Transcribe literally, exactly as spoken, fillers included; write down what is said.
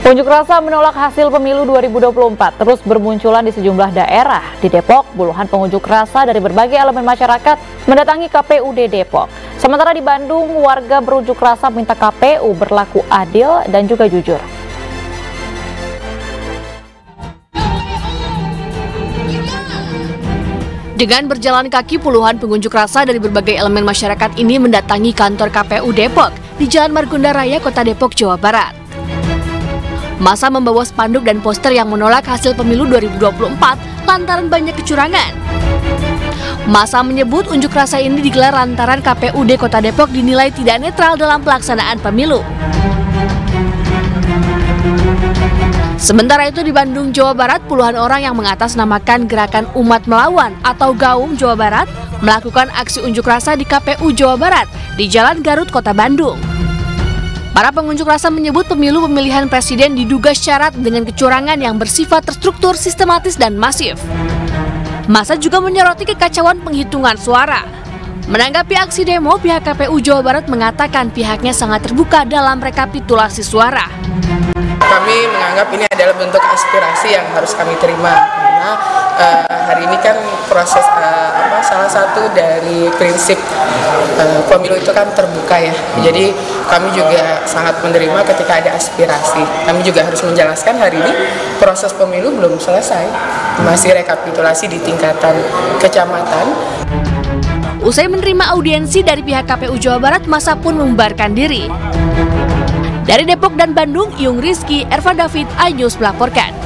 Unjuk rasa menolak hasil pemilu dua ribu dua puluh empat terus bermunculan di sejumlah daerah. Di Depok, puluhan pengunjuk rasa dari berbagai elemen masyarakat mendatangi K P U D Depok. Sementara di Bandung, warga berunjuk rasa minta K P U berlaku adil dan juga jujur. Dengan berjalan kaki, puluhan pengunjuk rasa dari berbagai elemen masyarakat ini mendatangi kantor K P U Depok di Jalan Margonda Raya, Kota Depok, Jawa Barat. Massa membawa spanduk dan poster yang menolak hasil pemilu dua ribu dua puluh empat lantaran banyak kecurangan. Massa menyebut unjuk rasa ini digelar lantaran K P U D Kota Depok dinilai tidak netral dalam pelaksanaan pemilu. Sementara itu di Bandung, Jawa Barat, puluhan orang yang mengatasnamakan Gerakan Umat Melawan atau GAUM Jawa Barat melakukan aksi unjuk rasa di K P U Jawa Barat di Jalan Garut, Kota Bandung. Para pengunjuk rasa menyebut pemilu pemilihan presiden diduga syarat dengan kecurangan yang bersifat terstruktur, sistematis, dan masif. Massa juga menyoroti kekacauan penghitungan suara. Menanggapi aksi demo, pihak K P U Jawa Barat mengatakan pihaknya sangat terbuka dalam rekapitulasi suara. Kami menganggap ini adalah bentuk aspirasi yang harus kami terima karena uh, hari ini kan proses uh, apa salah satu dari prinsip uh, pemilu itu kan terbuka ya. Jadi kami juga sangat menerima ketika ada aspirasi. Kami juga harus menjelaskan hari ini proses pemilu belum selesai, masih rekapitulasi di tingkatan kecamatan. Usai menerima audiensi dari pihak K P U Jawa Barat, massa pun membubarkan diri. Dari Depok dan Bandung, Yung Rizky, Erva David, iNews melaporkan.